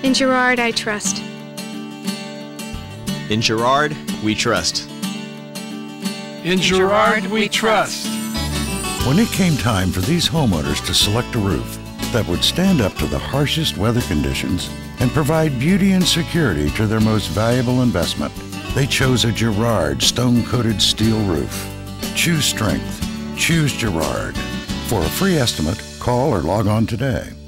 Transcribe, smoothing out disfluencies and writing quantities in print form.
In Girard, I trust. In Girard, we trust. In Girard, we trust. When it came time for these homeowners to select a roof that would stand up to the harshest weather conditions and provide beauty and security to their most valuable investment, they chose a Girard stone-coated steel roof. Choose strength. Choose Girard. For a free estimate, call or log on today.